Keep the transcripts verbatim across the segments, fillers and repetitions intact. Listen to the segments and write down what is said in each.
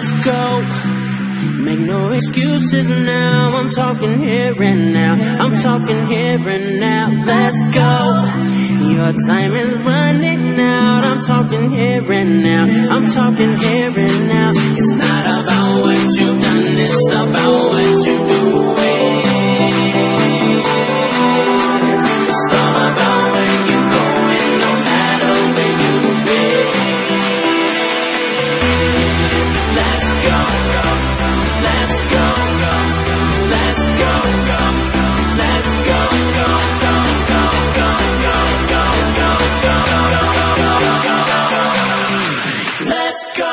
let's go. Make no excuses now, I'm talking here and now. I'm talking here and now, let's go. Your time is running out, I'm talking here and now. I'm talking here and now. It's not about what you've done, it's about what you do. It's all about where you going, no matter where you've been. Let's go, go. Let's go, go. Let's go, go. Let's go, go, go, go, go, go, go, go, go, go, go. Let's go.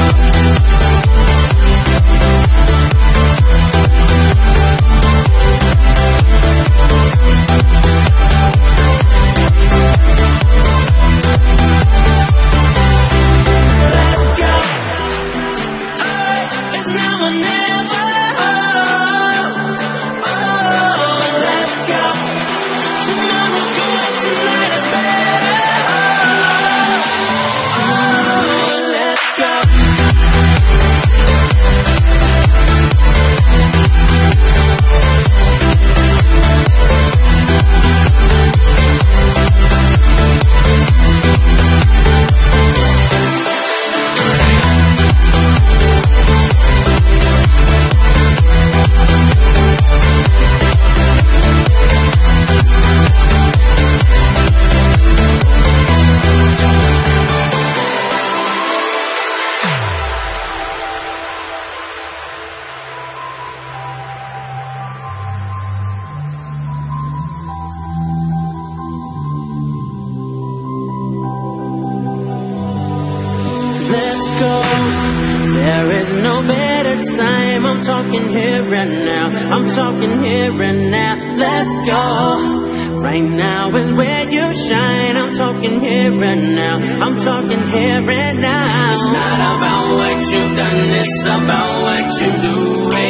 There is no better time, I'm talking here and now. I'm talking here and now, let's go. Right now is where you shine, I'm talking here and now. I'm talking here and now. It's not about what you've done, it's about what you do.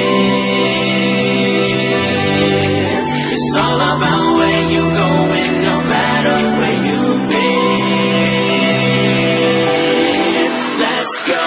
It's all about where you going, no matter where you've been. Let's go.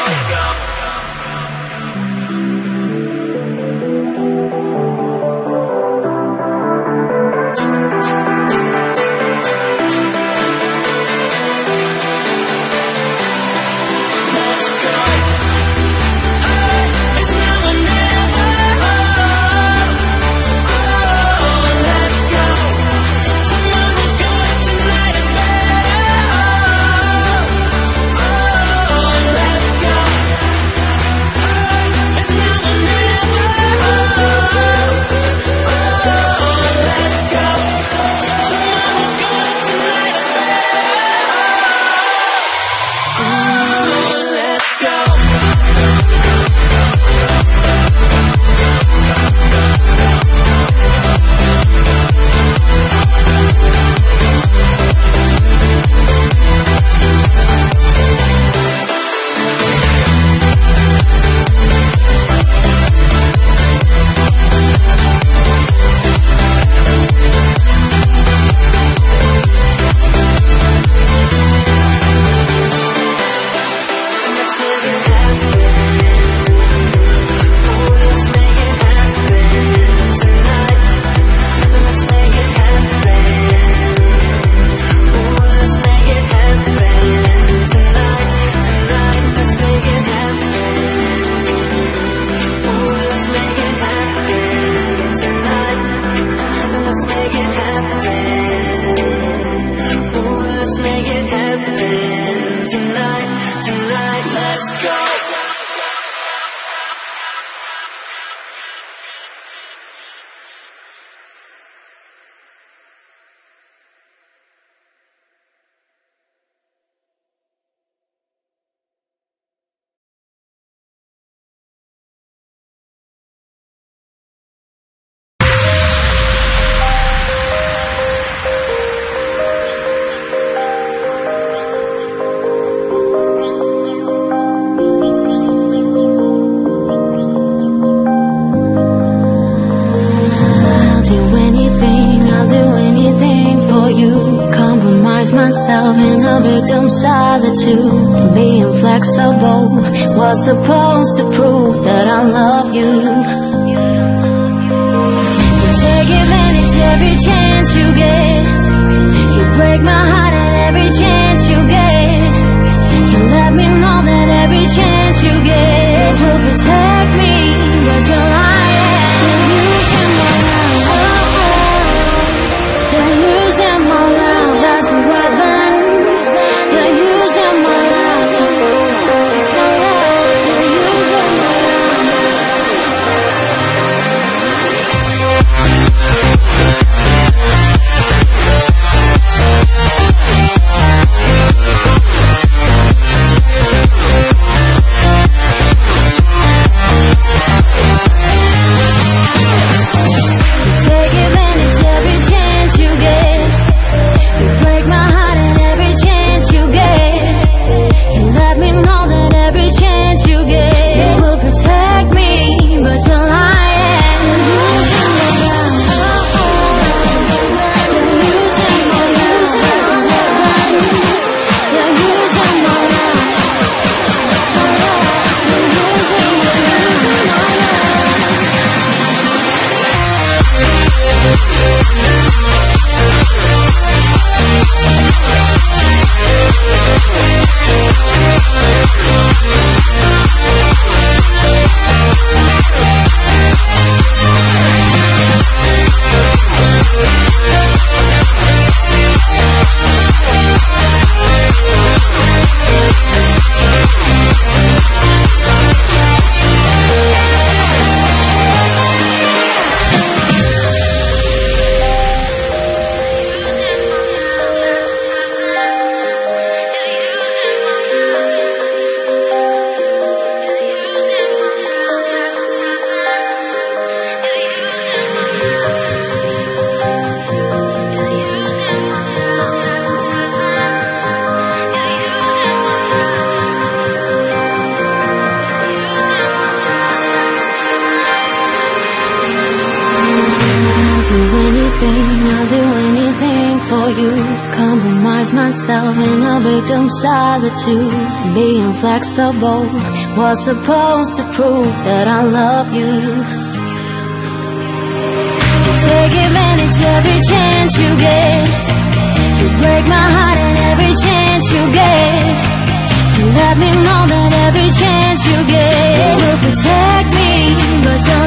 myself in a victim solitude. Being flexible was supposed to prove that I love you. You take advantage every chance you get. You break my heart at every chance you get. You let me know that every chance you get will protect me, but you're lying. You're using my love. You're using my love as a weapon. You're using my love. You're using my I'll do anything for you. Compromise myself in a victim solitude. Being flexible was supposed to prove that I love you. You take advantage every chance you get. You break my heart at every chance you get. You let me know that every chance you get will protect me, but you're